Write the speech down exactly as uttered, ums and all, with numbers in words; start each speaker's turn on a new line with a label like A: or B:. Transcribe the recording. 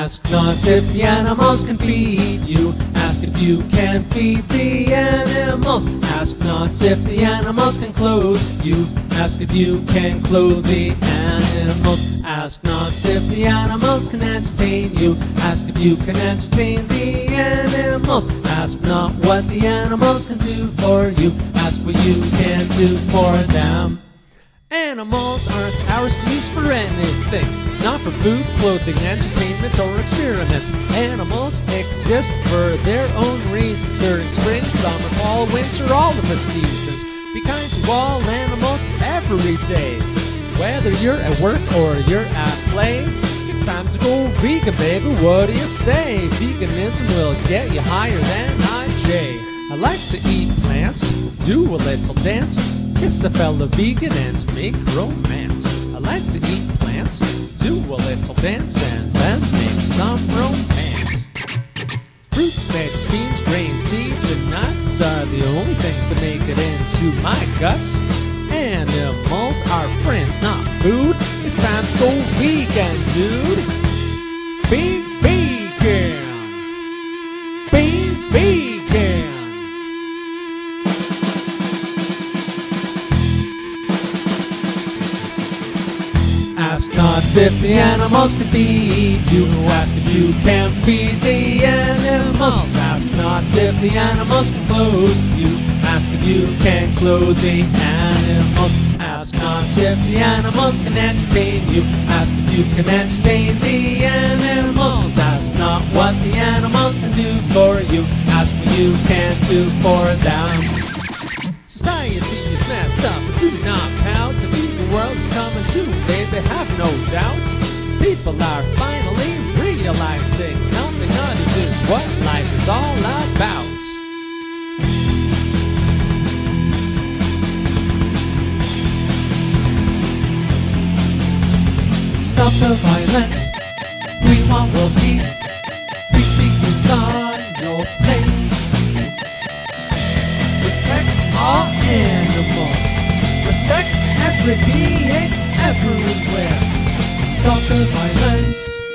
A: Ask not if the animals can feed you. Ask if you can feed the animals. Ask not if the animals can clothe you. Ask if you can clothe the animals. Ask not if the animals can entertain you. Ask if you can entertain the animals. Ask not what the animals can do for you. Ask what you can do for them. Animals aren't ours to use for anything, not for food, clothing, entertainment, or experiments. Animals exist for their own reasons during spring, summer, fall, winter, all of the seasons. Be kind to all animals every day, whether you're at work or you're at play. It's time to go vegan, baby, what do you say? Veganism will get you higher than I J. I like to eat plants, do a little dance, kiss a fellow vegan and make romance. I like to eat plants, do a little dance, and then make some romance. Fruits, veggies, beans, grains, seeds, and nuts are the only things that make it into my guts. Animals are friends, not food. It's time to go vegan, dude. Be vegan. Be vegan. Ask not if the animals can feed you. Ask if you can feed the animals. Ask not if the animals can clothe you. Ask if you can clothe the animals. Ask not if the animals can entertain you. Ask if you can entertain the animals. Ask not what the animals can do for you. Ask what you can do for them. Society is messed up, but do not pout. A vegan world is coming soon, baby, have no doubt. People are finally realizing helping others is what life is all about. Stop the violence, we want world peace. Peace begins on your place. Respect all animals. Respect every being everywhere. Stop the violence.